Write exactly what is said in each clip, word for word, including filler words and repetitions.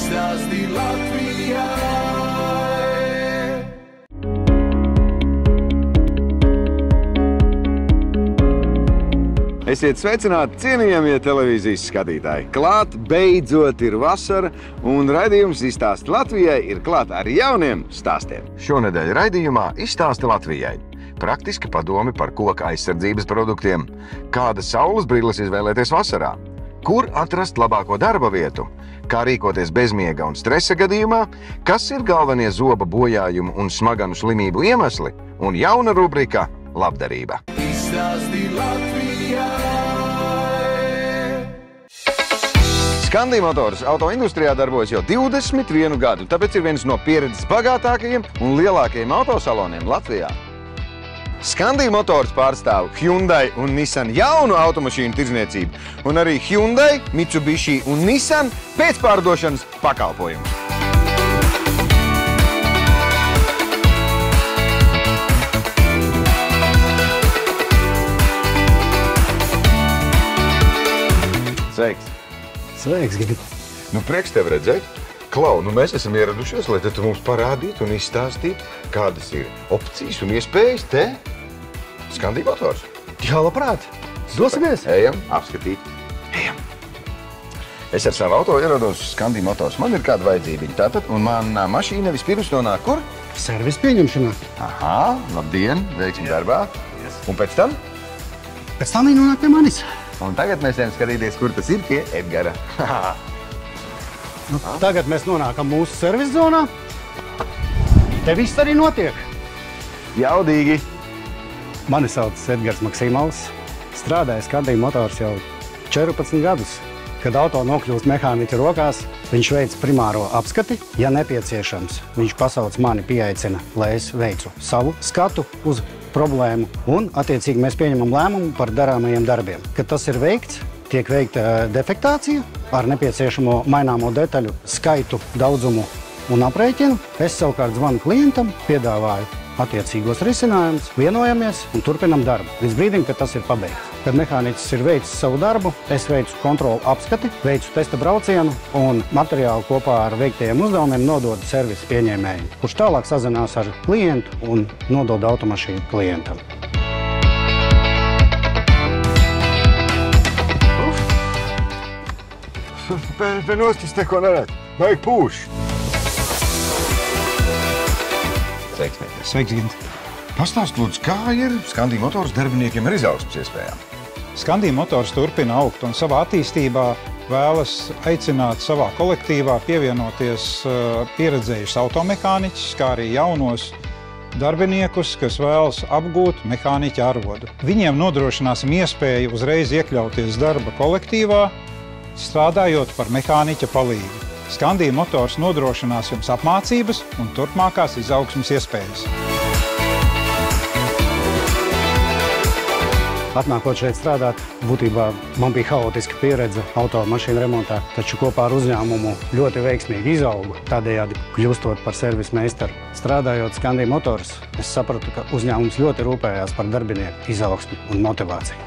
Izstāsti Latvijai. Esiet sveicināti, cienījamie televīzijas skatītāji! Klāt beidzot ir vasara, un raidījums Izstāsti Latvijai ir klāt ar jauniem stāstiem. Šonedēļ raidījumā Izstāsti Latvijai. Praktiski padomi par koka aizsardzības produktiem. Kādas saules brilles izvēlēties vasarā? Kur atrast labāko darba vietu? Kā rīkoties bezmiega un stresa gadījumā? Kas ir galvenie zoba bojājumu un smaganu slimību iemesli? Un jauna rubrika – labdarība. Izstāsti Latvijai. Skandi Motors autoindustrijā darbojas jau divdesmit vienu gadu, tāpēc ir viens no pieredzes bagātākajiem un lielākajiem autosaloniem Latvijā. Skandi Motors pārstāv Hyundai un Nissan jaunu automašīnu tirdzniecību un arī Hyundai, Mitsubishi un Nissan pēcpārdošanas pakalpojumus. Sveiks! Sveiks, Gigi! Nu, prieks tev redzēt. Klau, nu mēs esam ieradušies, lai tu mums parādītu un izstāstītu, kādas ir opcijas un iespējas te Skandi Motors. Jā, labprāt! Dosimies! Ejam, apskatīt. Ejam! Es ar savu auto ierados Skandi Motors. Man ir kāda vajadzība tātad, un manā mašīna vispirms nonāk kur? Servis pieņemšanā. Aha, labdien, veiksim darbā. Un pēc tam? Pēc tam viņi nonāk pie manis. Un tagad mēs ejam skatīties, kur tas ir pie Edgara. Nu, tagad mēs nonākam mūsu servis zonā. Te viss arī notiek. Jaudīgi. Mani sauc Edgars Maksimovs. Strādāju Skandi Motors jau četrpadsmit gadus. Kad auto nokļūst mehāniķa rokās, viņš veic primāro apskati. Ja nepieciešams, viņš pasauc mani, pieaicina, lai es veicu savu skatu uz problēmu, un attiecīgi mēs pieņemam lēmumu par darāmajiem darbiem. Kad tas ir veikts, tiek veikta defektācija ar nepieciešamo maināmo detaļu skaitu, daudzumu un aprēķinu. Es savukārt zvanu klientam, piedāvāju attiecīgos risinājumus, vienojamies un turpinam darbu. Līdz brīdim, kad tas ir pabeigts. Kad mehāniķis ir veicis savu darbu, es veicu kontrolu apskati, veicu testa braucienu un materiālu kopā ar veiktajiem uzdevumiem nododu servisa pieņēmēju, kurš tālāk sazinās ar klientu un nodod automašīnu klientam. Pēc nostis te ko neredz. Vajag pūš. Sveiks, Mītis. Sveiks, Gint. Pastāst, lūdzu, kā ir Skandi Motors darbiniekiem ar izaugsmes iespējām? Skandi Motors turpina augt un savā attīstībā vēlas aicināt savā kolektīvā pievienoties pieredzējušus automehāniķus, kā arī jaunos darbiniekus, kas vēlas apgūt mehāniķa arodu. Viņiem nodrošināsim iespēju uzreiz iekļauties darba kolektīvā, strādājot par mehāniķa palīgu. Skandi Motors nodrošinās jums apmācības un turpmākās izaugsmes iespējas. Atnākot šeit strādāt, būtībā man bija haotiska pieredze automašīnu remontā, taču kopā ar uzņēmumu ļoti veiksmīgi izaugu, tādējādi kļūstot par servisa meistaru. Strādājot Skandi Motors, es sapratu, ka uzņēmums ļoti rūpējās par darbinieku izaugsmi un motivāciju.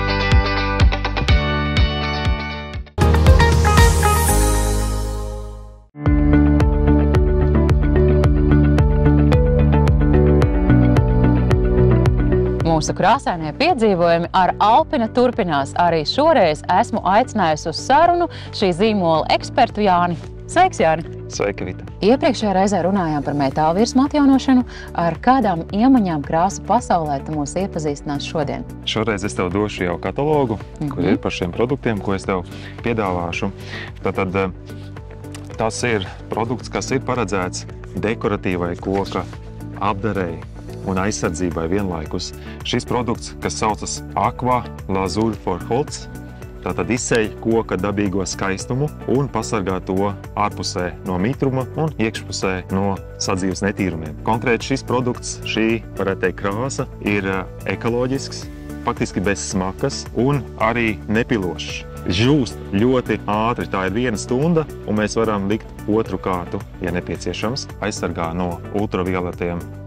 Mūsu krāsainie piedzīvojumi ar Alpina turpinās. Arī šoreiz esmu aicinājusi uz sarunu šī zīmola ekspertu Jāni. Sveiks, Jāni! Sveika, Vita! Iepriekšējā reizē runājām par metāla virsmu atjaunošanu. Ar kādām iemaņām krāsu pasaulē tu mūs iepazīstinās šodien? Šoreiz es tev došu jau katalogu, mm-hmm. kur ir par šiem produktiem, ko es tev piedāvāšu. Tātad tas ir produkts, kas ir paredzēts dekoratīvai koka apdarei un aizsardzībai vienlaikus. Šis produkts, kas saucas Aqua Lazur for Holz, tātad izceļ koka dabīgo skaistumu un pasargā to ārpusē no mitruma un iekšpusē no sadzīves netīrumiem. Konkrēti šis produkts, šī, varētu teikt, krāsa ir ekoloģisks, faktiski bez smakas un arī nepilošs. Žūst ļoti ātri, tā ir viena stunda, un mēs varam likt otru kārtu, ja nepieciešams, aizsargā no ultravioletiem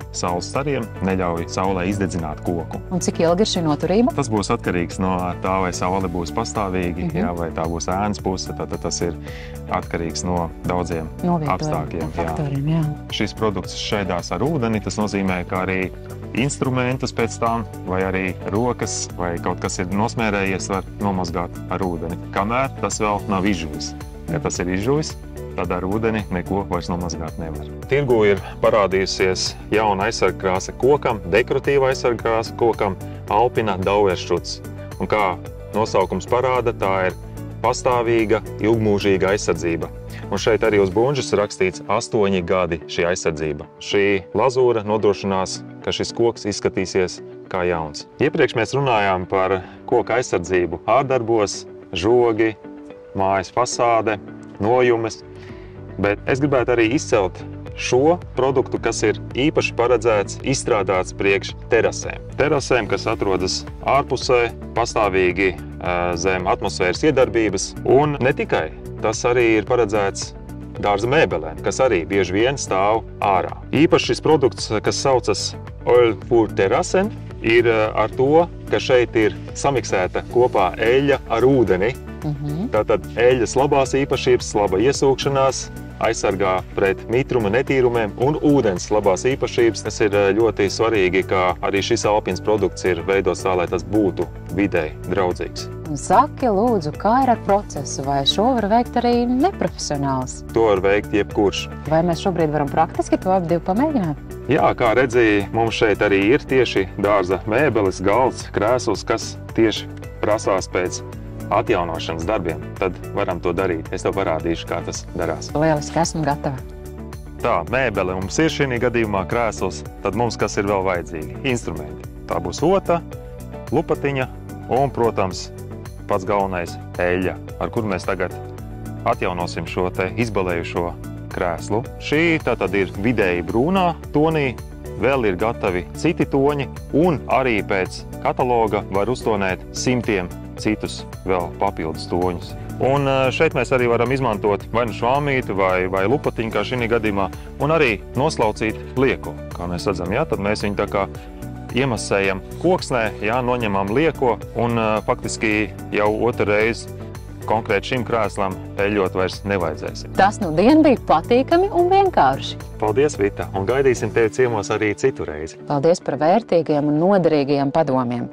saules stariem neļauj saulē izdedzināt koku. Un cik ilgi ir šī noturība? Tas būs atkarīgs no tā, vai saule būs pastāvīgi, Mhm. jā, vai tā būs ēnas puse. Tad tas ir atkarīgs no daudziem apstākļiem. Jā. Faktoriem, jā. Šis produkts šķēdās ar ūdeni. Tas nozīmē, ka arī instrumentus pēc tam, vai arī rokas, vai kaut kas ir nosmērējies, var nomazgāt ar ūdeni. Kamēr tas vēl nav izžuvis. Ja tas ir izžuvis, tad ar ūdeni neko vairs nomazgāt nevar. Tirgū ir parādījusies jauna aizsargkrāsa kokam, dekoratīva aizsargkrāsa kokam, Alpina Dauerschutz. Un kā nosaukums parāda, tā ir pastāvīga, ilgmūžīga aizsardzība. Un šeit arī uz bunžas rakstīts astoņi gadi šī aizsardzība. Šī lazūra nodrošinās, ka šis koks izskatīsies kā jauns. Iepriekš mēs runājām par koka aizsardzību ārdarbos, žogi, mājas fasāde, nojumes. Bet es gribētu arī izcelt šo produktu, kas ir īpaši paredzēts, izstrādāts priekš terasēm. Terasēm, kas atrodas ārpusē, pastāvīgi zem atmosfēras iedarbības. Un ne tikai, tas arī ir paredzēts dārza mēbelēm, kas arī bieži vien stāv ārā. Īpaši šis produkts, kas saucas Oil für Terrassen, ir ar to, ka šeit ir samiksēta kopā eļļa ar ūdeni. Mhm. Tātad eļļas labās īpašības, laba iesūkšanās, aizsargā pret mitruma netīrumiem un ūdens labās īpašības. Tas ir ļoti svarīgi, ka arī šis Alpins produkts ir veidots tā, lai tas būtu videi draudzīgs. Saki, lūdzu, kā ir ar procesu? Vai šo var veikt arī neprofesionāls? To var veikt jebkurš. Vai mēs šobrīd varam praktiski to ap divu pamēģināt? Jā, kā redzēji, mums šeit arī ir tieši dārza mēbeles, galds, krēsls, kas tieši prasās pēc atjaunošanas darbiem. Tad varam to darīt. Es tev parādīšu, kā tas darās. Lieliski, esmu gatava. Tā, mēbele mums ir šī gadījumā krēsls, tad mums kas ir vēl vajadzīgi? Instrumenti. Tā būs ota, lupatiņa un, protams, pats galvenais eļļa, ar kuru mēs tagad atjaunosim šo te izbalējušo krēslu. Šī tātad ir vidēji brūnā tonī, vēl ir gatavi citi toņi un arī pēc kataloga var uztonēt simtiem citus vēl papildus toņus. Un šeit mēs arī varam izmantot vai nu švāmīti vai, vai lupatiņu, kā šī gadījumā, un arī noslaucīt lieko. Kā mēs redzam, jā, tad mēs viņu tā kā iemasējam koksnē, jā, noņemam lieko un faktiski jau otru reizi konkrēti šim krēslam eļļot vairs nevajadzēs. Tas nu dien bija patīkami un vienkārši. Paldies, Vita, un gaidīsim tevi ciemos arī citu reizi. Paldies par vērtīgiem un noderīgiem padomiem.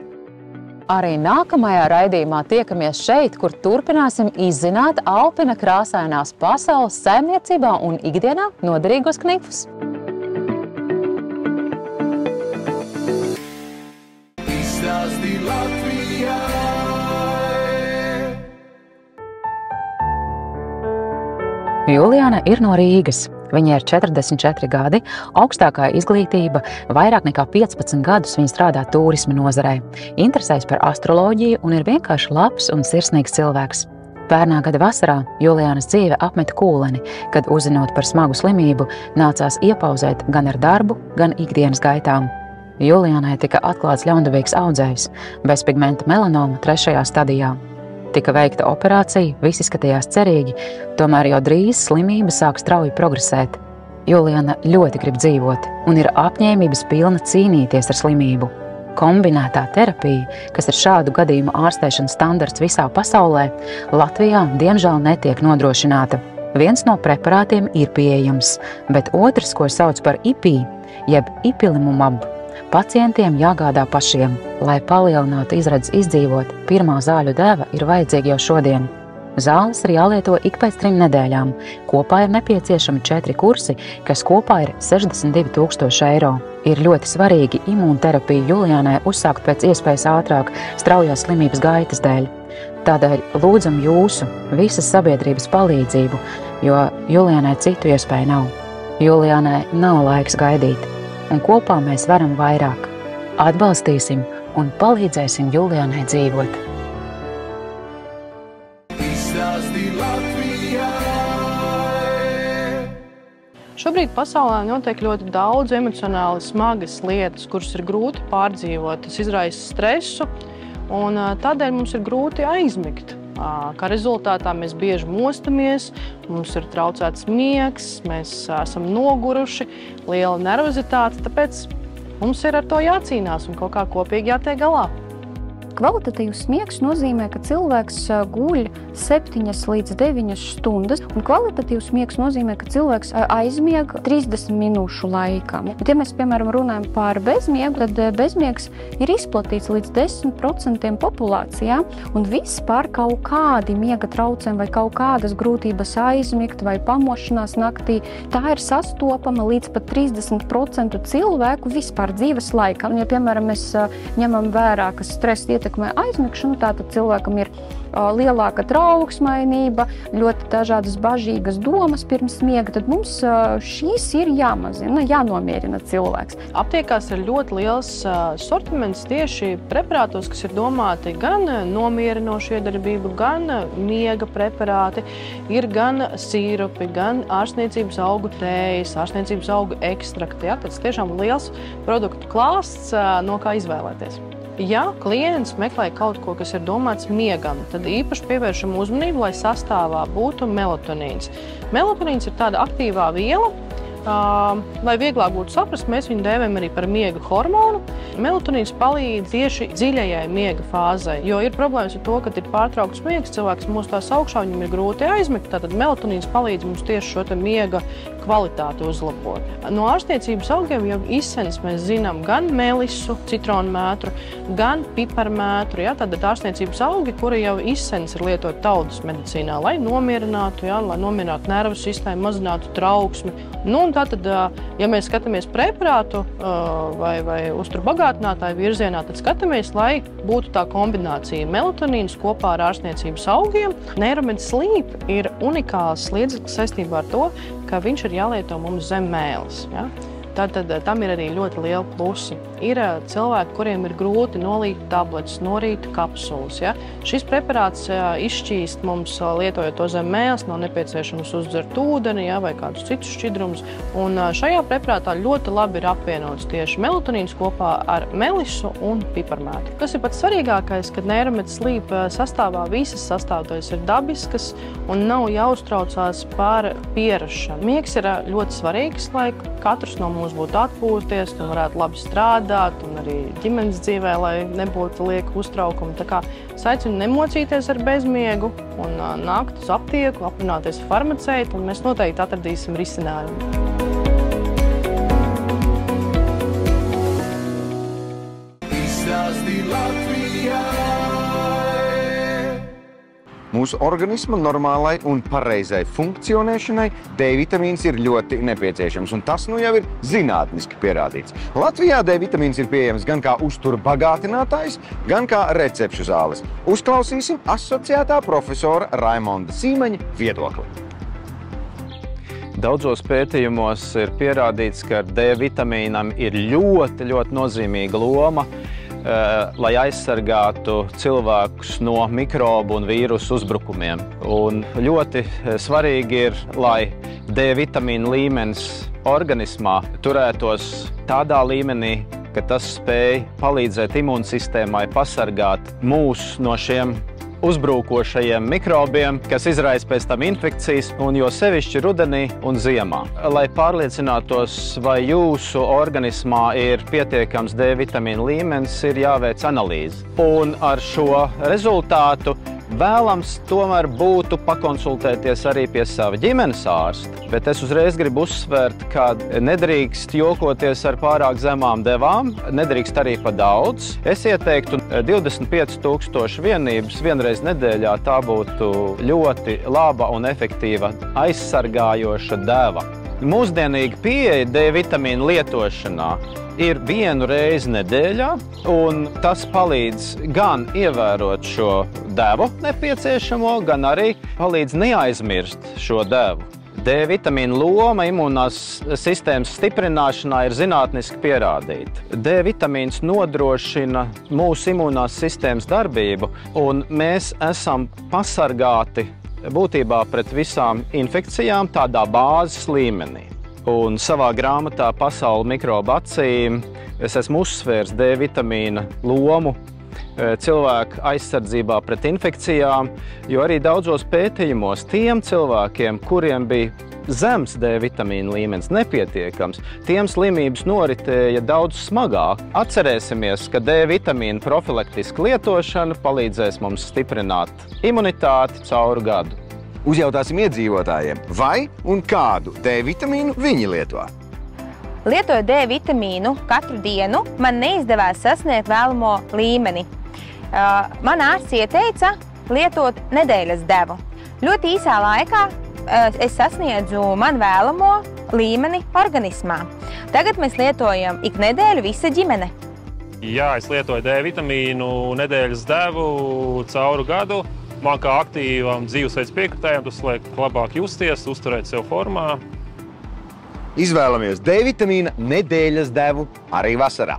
Arī nākamajā raidījumā tiekamies šeit, kur turpināsim izzināt Alpina krāsainās pasaules saimniecībā un ikdienā noderīgos knifus. Izstāsti Latvijai. Juliāna ir no Rīgas. Viņai ir četrdesmit četri gadi, augstākā izglītība, vairāk nekā piecpadsmit gadus viņa strādā turisma nozarē, interesējas par astroloģiju un ir vienkārši labs un sirsnīgs cilvēks. Pērnā gada vasarā Juliānas dzīve apmeta kūleni, kad, uzzinot par smagu slimību, nācās iepauzēt gan ar darbu, gan ikdienas gaitām. Juliānai tika atklāts ļaundabīgs audzējs, bezpigmenta melanoma trešajā stadijā. Tika veikta operācija, viss izskatījās cerīgi, tomēr jau drīz slimība sāk strauji progresēt. Juliāna ļoti grib dzīvot un ir apņēmības pilna cīnīties ar slimību. Kombinētā terapija, kas ir šādu gadījumu ārstēšanas standarts visā pasaulē, Latvijā diemžēl netiek nodrošināta. Viens no preparātiem ir pieejams, bet otrs, ko sauc par I P I, jeb ipilimumab, pacientiem jāgādā pašiem. Lai palielinātu izredzes izdzīvot, pirmā zāļu deva ir vajadzīga jau šodien. Zāles ir jālieto ik pēc trim nedēļām. Kopā ir nepieciešami četri kursi, kas kopā ir sešdesmit divi tūkstoši eiro. Ir ļoti svarīgi imūnterapiju Juliānai uzsākt pēc iespējas ātrāk straujās slimības gaitas dēļ. Tādēļ lūdzam jūsu, visas sabiedrības palīdzību, jo Juliānai citu iespēju nav. Juliānai nav laiks gaidīt, un kopā mēs varam vairāk. Atbalstīsim un palīdzēsim Juliānai dzīvot. Izstāsti Latvijai. Šobrīd pasaulē notiek ļoti daudz emocionāli smagas lietas, kuras ir grūti pārdzīvot. Tas izraisa stresu, un tādēļ mums ir grūti aizmigt. Kā rezultātā mēs bieži mostamies, mums ir traucēts miegs, mēs esam noguruši, liela nervozitāte, tāpēc mums ir ar to jācīnās un kaut kā kopīgi jātiek galā. Kvalitatīvs miegs nozīmē, ka cilvēks guļ septiņas līdz deviņas stundas, un kvalitatīvs miegs nozīmē, ka cilvēks aizmieg trīsdesmit minūšu laikā. Bet, ja mēs, piemēram, runājam par bezmiegu, tad bezmiegs ir izplatīts līdz desmit procentiem populācijā, un vispār kaut kādi miega traucējumi vai kaut kādas grūtības aizmigt vai pamošanās naktī, tā ir sastopama līdz pat trīsdesmit procentu cilvēku vispār dzīves laikā. Un, ja, piemēram, mēs ņemam vērā, ka stress ietekmē aizmigšanu, tātad cilvēkam ir lielāka trauksmainība, ļoti dažādas bažīgas domas pirms miega, tad mums šīs ir jāmazina, jānomierina cilvēks. Aptiekās ir ļoti liels sortiments tieši preparātos, kas ir domāti gan nomierinošu iedarbību, gan miega preparāti, ir gan sīrupi, gan ārstniecības augu tējas, ārstniecības augu ekstrakti. Ja? Tas tiešām liels produktu klāsts, no kā izvēlēties. Ja klients meklē kaut ko, kas ir domāts miegam, tad īpaši pievēršam uzmanību, lai sastāvā būtu melatonīns. Melatonīns ir tāda aktīvā viela, Uh, lai vieglāk būtu saprast, mēs viņu dēvējam arī par miega hormonu. Melatonīns palīdz tieši dziļajai miega fāzei, jo ir problēmas ar to, ka ir pārtraukts miegs, cilvēks mostās augšā, viņam ir grūti aizmigt, tātad melatonīns palīdz mums tieši šo te miega kvalitāti uzlabot. No ārstniecības augiem jau izsens mēs zinām gan melisu, citronu mētru, gan piparmētru, ja, tātad ārstniecības augi, kuri jau izsens ir lietot tautas medicīnā, lai nomierinātu, ja, lai nomierinātu nervu sistēmu, mazinātu trauksmi. Nu, un tātad, ja mēs skatāmies preparātu vai, vai uzturbagātinātāju virzienā, tad skatāmies, lai būtu tā kombinācija melatonīns kopā ar ārstniecības augiem. Neuromed Sleep ir unikāls līdzeklis saistībā ar to, ka viņš ir jālieto mums zem mēles. Ja? Tātad tam ir arī ļoti liela plusi. Ir cilvēki, kuriem ir grūti nolīt tabletes, norīt kapsulas. Ja? Šis preparāts izšķīst mums, lietojot to zem mēles, nav nepieciešams uzdzert ūdeni, ja? Vai kādus citus šķidrumus. Un šajā preparātā ļoti labi ir apvienots tieši melatonīns kopā ar melisu un piparmētru. Kas ir pats svarīgākais, kad Neuromed Sleep sastāvā visas sastāvdaļas ir dabiskas un nav jāuztraucās par pierašanu. Miegs ir ļoti svarīgs, lai katrs no mums būtu atpūties un varētu labi strādāt, un arī ģimenes dzīvē, lai nebūtu lieka uztraukumi. Tā kā es aicinu nemocīties ar bezmiegu un nākt uz aptieku, aprunāties ar farmaceitu, un mēs noteikti atradīsim risinājumu. Izstāsti Latvijai! Mūsu organisma normālai un pareizai funkcionēšanai D vitamīns ir ļoti nepieciešams, un tas nu jau ir zinātniski pierādīts. Latvijā D vitamīns ir pieejams gan kā uztura bagātinātājs, gan kā recepšu zāles. Uzklausīsim asociētā profesora Raimonda Sīmeņa viedokli. Daudzos pētījumos ir pierādīts, ka D vitamīnam ir ļoti, ļoti nozīmīga loma, lai aizsargātu cilvēkus no mikrobu un vīrusu uzbrukumiem. Un ļoti svarīgi ir, lai D vitamīna līmenis organismā turētos tādā līmenī, ka tas spēj palīdzēt imūnsistēmai pasargāt mūs no šiem uzbrukošajiem mikrobiem, kas izraisa pēc tam infekcijas, un jo sevišķi rudenī un ziemā. Lai pārliecinātos, vai jūsu organismā ir pietiekams D vitamīna līmenis, ir jāveic analīze. Un ar šo rezultātu vēlams tomēr būtu pakonsultēties arī pie sava ģimenes ārsta. Bet es uzreiz gribu uzsvērt, ka nedrīkst jokoties ar pārāk zemām devām, nedrīkst arī pa daudz. Es ieteiktu divdesmit pieci tūkstoši vienības vienreiz nedēļā, tā būtu ļoti laba un efektīva aizsargājoša deva. Mūsdienīga pieeja D vitamīna lietošanā ir vienu reizi nedēļā, un tas palīdz gan ievērot šo devu nepieciešamo, gan arī palīdz neaizmirst šo devu. D vitamīna loma imūnās sistēmas stiprināšanā ir zinātniski pierādīta. D vitamīns nodrošina mūsu imūnās sistēmas darbību, un mēs esam pasargāti būtībā pret visām infekcijām tādā bāzes līmenī. Un savā grāmatā Pasaule mikrobu acīm es esmu uzsvērs D vitamīna lomu cilvēku aizsardzībā pret infekcijām, jo arī daudzos pētījumos tiem cilvēkiem, kuriem bija zems D vitamīna līmenis, nepietiekams, tiem slimības noritēja daudz smagāk. Atcerēsimies, ka D vitamīna profilaktiska lietošana palīdzēs mums stiprināt imunitāti cauru gadu. Uzjautāsim iedzīvotājiem, vai un kādu D vitamīnu viņi lieto. Lietojot D vitamīnu katru dienu, man neizdevās sasniegt vēlamo līmeni. Uh, man ārsts ieteica lietot nedēļas devu. Ļoti īsā laikā uh, es sasniedzu man vēlamo līmeni organismā. Tagad mēs lietojam ik nedēļu visa ģimene. Jā, es lietoju D vitamīnu nedēļas devu cauru gadu. Man kā aktīvam dzīvesveids piekritējam, tas liek labāk justies, uzturēt sev formā. Izvēlamies D vitamīna nedēļas devu arī vasarā.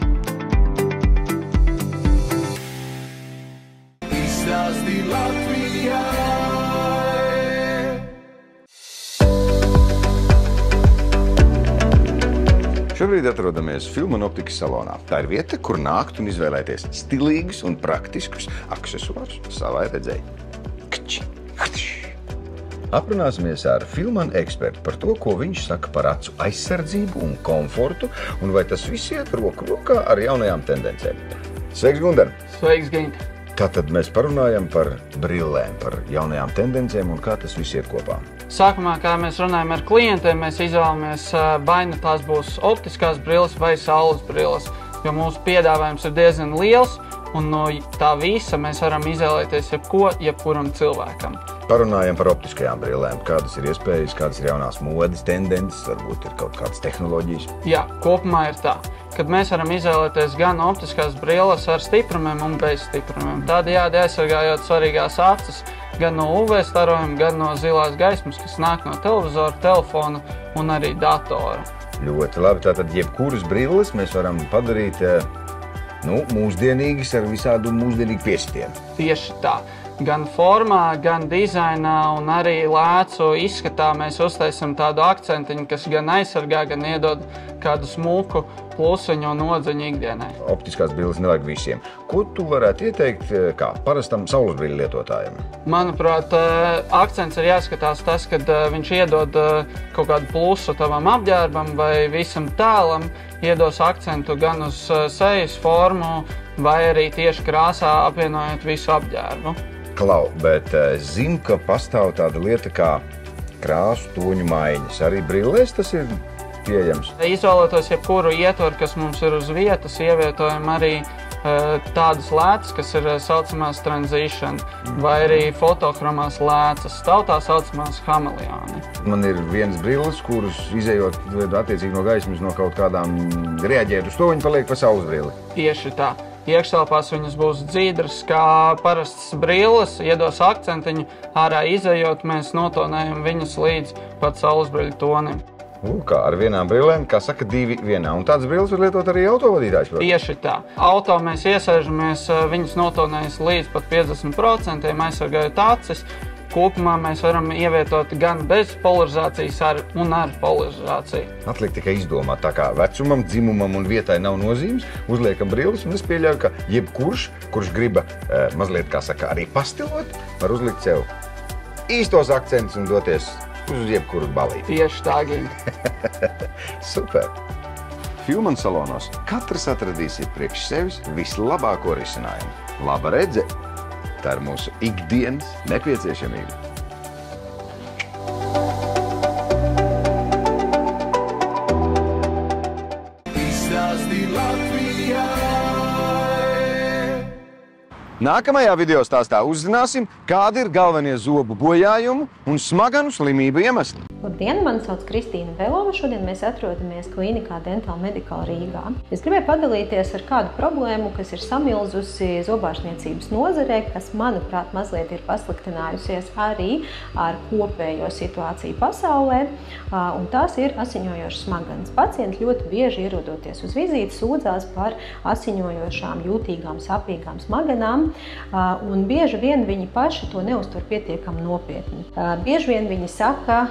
Izstāsti Latvijai! Šobrīd atrodamies Filman optikas salonā. Tā ir vieta, kur nākt un izvēlēties stilīgus un praktiskus aksesuārus savai redzēji. Kči, kči. Aprunāsimies ar Filman ekspertu par to, ko viņš saka par acu aizsardzību un komfortu, un vai tas viss iet roku rokā ar jaunajām tendencēm. Sveiks, Gunter! Sveiks, Gint! Tātad mēs parunājam par brillēm, par jaunajām tendencēm un kā tas viss iet kopā. Sākumā, kā mēs runājam ar klientiem, mēs izvēlamies vai nu tās būs optiskās brilles vai saules brilles, jo mūsu piedāvājums ir diezgan liels, un no tā visa mēs varam izvēlēties jebko, jebkuram cilvēkam. Parunājam par optiskajām brillēm. Kādas ir iespējas, kādas ir jaunās modes, tendences, varbūt ir kaut kādas tehnoloģijas? Jā, kopumā ir tā, kad mēs varam izvēlēties gan optiskās brilles ar stiprumiem un bez stiprumiem. Tādējādi aizsargājot svarīgās acis gan no U V starojuma, gan no zilās gaismas, kas nāk no televizora, telefona un arī datora. Ļoti labi. Tātad jebkuras brilles mēs varam padarīt nu, mūsdienīgas ar visādu mūsdienīgu piesitienu. Tieši tā. Gan formā, gan dizainā un arī lēcu izskatā mēs uztaisam tādu akcentiņu, kas gan aizsargā, gan iedod kādu smuku plusiņu un nodziņu ikdienai. Optiskās brilles nevajag visiem. Ko tu varētu ieteikt kā parastam saules brīļu lietotājiem? Manuprāt, akcents ir jāskatās tas, kad viņš iedod kaut kādu plusu tavam apģērbam vai visam tēlam, iedos akcentu gan uz sejas formu vai arī tieši krāsā apvienojot visu apģērbu. Klau, bet es zinu, ka pastāv tāda lieta kā krāsu toņu maiņas. Arī brillēs tas ir pieejams. Izvēlētos jebkuru ietvaru, kas mums ir uz vietas, ievietojam arī uh, tādas lēcas, kas ir saucamās transition, vai arī fotohromās lēcas, tautā saucamās hameleoni. Man ir viens brilles, kurus izējot attiecīgi no gaismas no kaut kādām reaģēt uz to, viņi paliek pa saules brilli. Tieši tā. Iekštelpās viņas būs dzīdras, kā parastas brilles, iedos akcentiņu, ārā izejot, mēs notonējam viņas līdz pat saulesbriļu tonim. U, kā ar vienām brillēm, kā saka, divi vienā. Un tādas brilles var lietot arī autovadītājs? Tieši tā. Auto mēs iesēžamies, viņas notonējas līdz pat piecdesmit procentiem, aizsargājot acis. Kopumā mēs varam ievietot gan bez polarizācijas ar, un ar polarizāciju. Atliek tikai izdomāt, tā kā vecumam, dzimumam un vietai nav nozīmes, uzliekam brilles, un es pieļauju, ka jebkurš, kurš griba e, mazliet, kā saka, arī pastilot, var uzlikt sev īstos akcentus un doties uz jebkuru balīti. Tieši tā, Gint. Super! Filman salonos katrs atradīsiet priekš sevis vislabāko risinājumu. Laba redze! Tā ir mūsu ikdienas nepieciešamība. Izstāsti Latvijai! Nākamajā video stāstā uzzināsim, kādi ir galvenie zobu bojājumu un smaganu slimību iemesli. Labdien, mani sauc Kristīna Velova. Šodien mēs atrodamies klīnikā Dental Medical Rīgā. Es gribēju padalīties ar kādu problēmu, kas ir samilzusi zobārstniecības nozarē, kas, manuprāt, mazliet ir pasliktinājusies arī ar kopējo situāciju pasaulē, un tās ir asiņojošas smadzenes. Pacienti ļoti bieži ierodoties uz vizīti sūdzās par asiņojošām, jūtīgām, sapīgām smadzenām, un bieži vien viņi paši to neuztver pietiekami nopietni. Bieži vien viņi saka, ka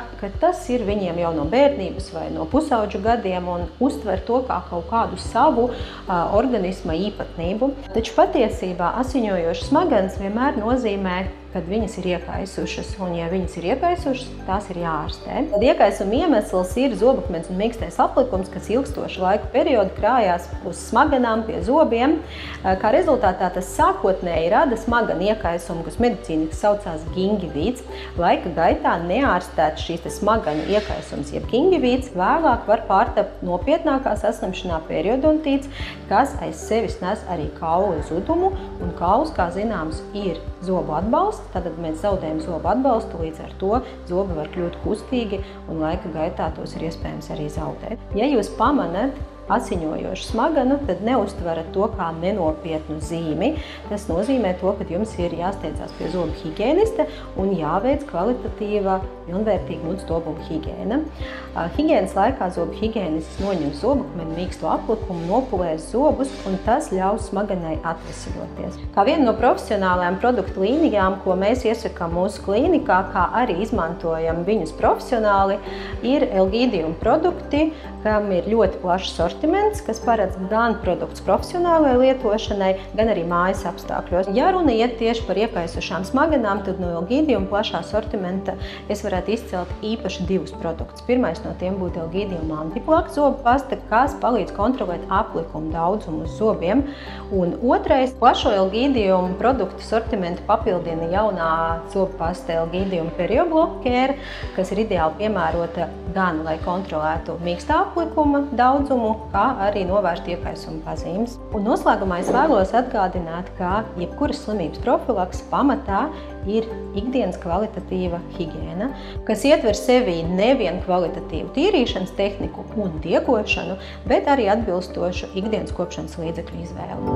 tas ir viņiem jau no bērnības vai no pusauģu gadiem un uztver to kā kaut kādu savu uh, organisma īpatnību. Taču patiesībā asiņojošas smadzenes vienmēr nozīmē, kad viņas ir iekaisušas, un ja viņas ir iekaisušas, tās ir jāārstē. Tad iekaisuma iemesls ir zobakmens un mīkstais aplikums, kas ilgstošu laiku periodu krājās uz smaganām pie zobiem. Kā rezultātā tas sākotnēji rada smaganu iekaisumu, kas medicīniski saucās gingivīts. Laika gaitā neārstēts šīs smaganu iekaisums, jeb gingivīts, vēlāk var pārtapt nopietnākā saslimšanā periodontīts, kas aiz sevis nes arī kaulu zudumu, un kauls, kā zināms, ir zobu atbalsts. Tad mēs zaudējam zobu atbalstu, līdz ar to zobi var kļūt kustīgi un laika gaitā tos ir iespējams arī zaudēt. Ja jūs pamanat asiņojošu smaganu, tad neuztverat to kā nenopietnu zīmi. Tas nozīmē to, ka jums ir jāsteidzās pie zobu higienista un jāveic kvalitatīva, pilnvērtīga mutstobumu higiēna. Higiēnas laikā zobu higienists noņem zobakmeni mīksto aplikumu, nopulēs zobus, un tas ļaus smaganai atvesaļoties. Kā viena no profesionālajām produktu līnijām, ko mēs iesakām mūsu klīnikā, kā arī izmantojam viņus profesionāli, ir Elgīdium produkti, kam ir ļoti plašs sortiments, kas paredz gan produktus profesionālajai lietošanai, gan arī mājas apstākļos. Ja runa iet tieši par iekaisušām smaganām, tad no Elgīdium plašā sortimenta es varētu izcelt īpaši divus produktus. Pirmais no tiem būtu Elgīdium antiplaka zobu pasta, kas palīdz kontrolēt aplikumu daudzumu uz zobiem. Un otrais, plašo Elgīdium produktu sortimentu papildina jaunā zobu pasta Elgīdium perioblockēra, kas ir ideāli piemērota gan, lai kontrolētu mīkstā aplikuma daudzumu, kā arī novērst iekaisuma pazīmes. Un noslēgumā es vēlos atgādināt, ka jebkuras slimības profilaks pamatā ir ikdienas kvalitatīva higiēna, kas ietver sevī nevien kvalitatīvu tīrīšanas tehniku un diegošanu, bet arī atbilstošu ikdienas kopšanas līdzekļu izvēli.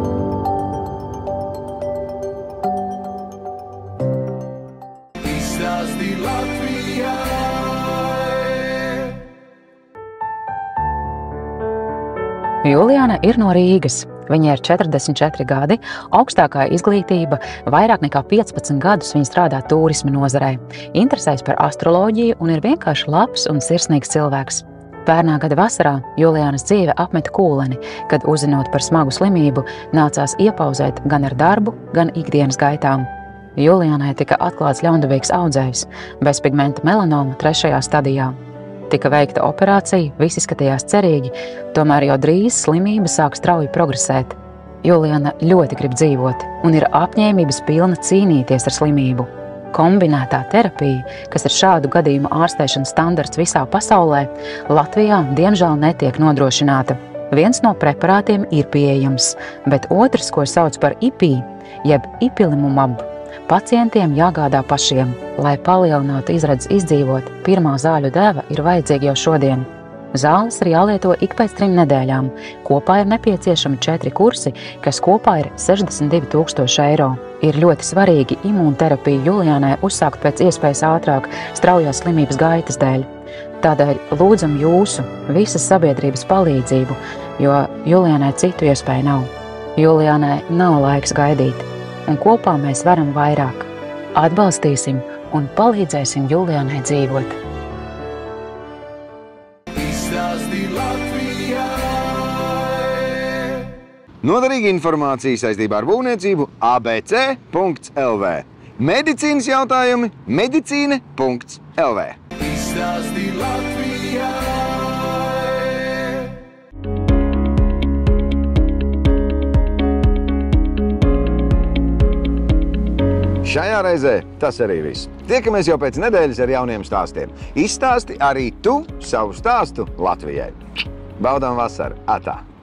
Izstāsti Latvijai! Juliāna ir no Rīgas. Viņai ir četrdesmit četri gadi, augstākā izglītība, vairāk nekā piecpadsmit gadus viņa strādā turisma nozarē, interesējas par astroloģiju un ir vienkārši labs un sirsnīgs cilvēks. Pērnā gada vasarā Juliānas dzīve apmeta kūleni, kad, uzzinot par smagu slimību, nācās iepauzēt gan ar darbu, gan ikdienas gaitām. Juliānai tika atklāts ļaundabīgs audzējs, bezpigmenta melanoma trešajā stadijā. Tika veikta operācija, viss izskatījās cerīgi, tomēr jau drīz slimība sāk strauji progresēt. Juliāna ļoti grib dzīvot un ir apņēmības pilna cīnīties ar slimību. Kombinētā terapija, kas ir šādu gadījumu ārstēšanas standarts visā pasaulē, Latvijā diemžēl netiek nodrošināta. Viens no preparātiem ir pieejams, bet otrs, ko sauc par I P I, jeb ipilimumab, pacientiem jāgādā pašiem. Lai palielinātu izredzes izdzīvot, pirmā zāļu deva ir vajadzīga jau šodien. Zāles ir jālieto ik pēc trim nedēļām. Kopā ir nepieciešami četri kursi, kas kopā ir sešdesmit divi tūkstoši eiro. Ir ļoti svarīgi imūnterapiju Juliānai uzsākt pēc iespējas ātrāk straujās slimības gaitas dēļ. Tādēļ lūdzam jūsu, visas sabiedrības palīdzību, jo Juliānai citu iespēju nav. Juliānai nav laiks gaidīt, un kopā mēs varam vairāk. Atbalstīsim un palīdzēsim Juliānai dzīvot. Izstāsti Latvijai! Noderīga informācija saistībā ar būvniecību A B C punkts L V. Medicīnas jautājumi medicīne punkts L V. Izstāsti Latvijai! Šajā reizē tas arī viss. Tiekamies jau pēc nedēļas ar jauniem stāstiem. Izstāsti arī tu savu stāstu Latvijai. Baudām vasaru! Atā!